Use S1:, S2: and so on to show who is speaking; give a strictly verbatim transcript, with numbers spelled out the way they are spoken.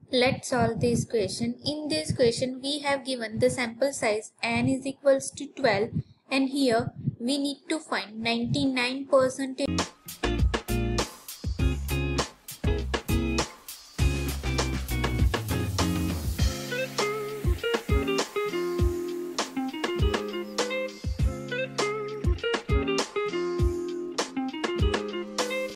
S1: Let's solve this question. In this question, we have given the sample size n is equals to twelve, and here we need to find ninety-nine percent